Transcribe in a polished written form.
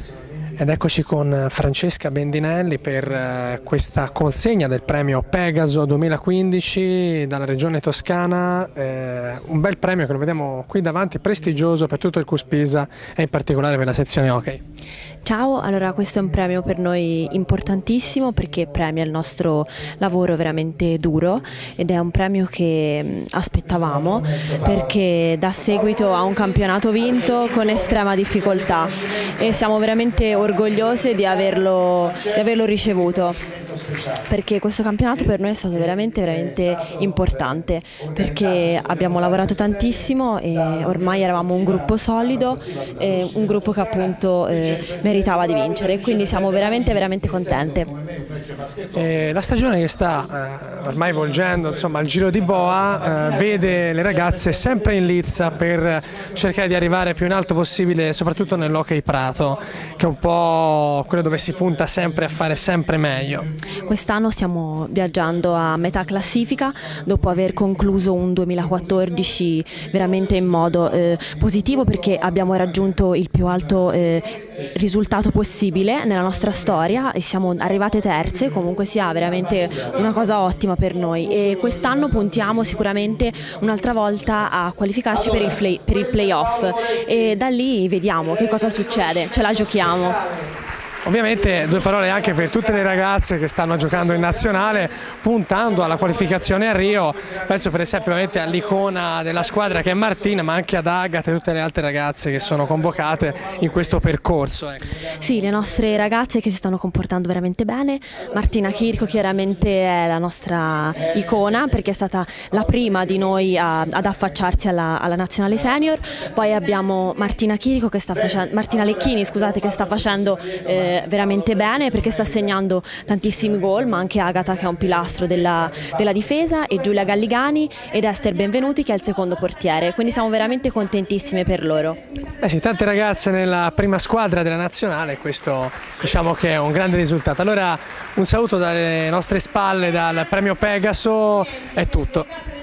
Ed eccoci con Francesca Bendinelli per questa consegna del premio Pegaso 2015 dalla Regione Toscana, un bel premio che lo vediamo qui davanti, prestigioso per tutto il Cuspisa e in particolare per la sezione hockey. Ciao, allora questo è un premio per noi importantissimo perché premia il nostro lavoro veramente duro ed è un premio che aspettavamo perché dà seguito a un campionato vinto con estrema difficoltà e siamo veramente orgogliosi di averlo ricevuto, perché questo campionato per noi è stato veramente importante, perché abbiamo lavorato tantissimo e ormai eravamo un gruppo solido, un gruppo che appunto meritava di vincere, quindi siamo veramente contente. La stagione che sta ormai volgendo, insomma, il Giro di Boa vede le ragazze sempre in lizza per cercare di arrivare più in alto possibile, soprattutto nell'hockey prato, che è un po' quello dove si punta sempre a fare sempre meglio. Quest'anno stiamo viaggiando a metà classifica dopo aver concluso un 2014 veramente in modo positivo, perché abbiamo raggiunto il più alto risultato possibile nella nostra storia e siamo arrivate terze, comunque sia veramente una cosa ottima per noi, e quest'anno puntiamo sicuramente un'altra volta a qualificarci per il playoff e da lì vediamo che cosa succede, ce la giochiamo. Ovviamente due parole anche per tutte le ragazze che stanno giocando in nazionale, puntando alla qualificazione a Rio. Penso per esempio all'icona della squadra che è Martina, ma anche ad Agata e tutte le altre ragazze che sono convocate in questo percorso. Sì, le nostre ragazze che si stanno comportando veramente bene. Martina Chirico chiaramente è la nostra icona perché è stata la prima di noi ad affacciarsi alla nazionale senior. Poi abbiamo Martina Chirico che sta facendo, Martina Lecchini, scusate, che sta facendo veramente bene perché sta segnando tantissimi gol, ma anche Agata che è un pilastro della difesa, e Giulia Galligani ed Ester Benvenuti che è il secondo portiere, quindi siamo veramente contentissime per loro. Sì, tante ragazze nella prima squadra della nazionale, questo diciamo che è un grande risultato. Allora un saluto dalle nostre spalle, dal premio Pegaso, è tutto.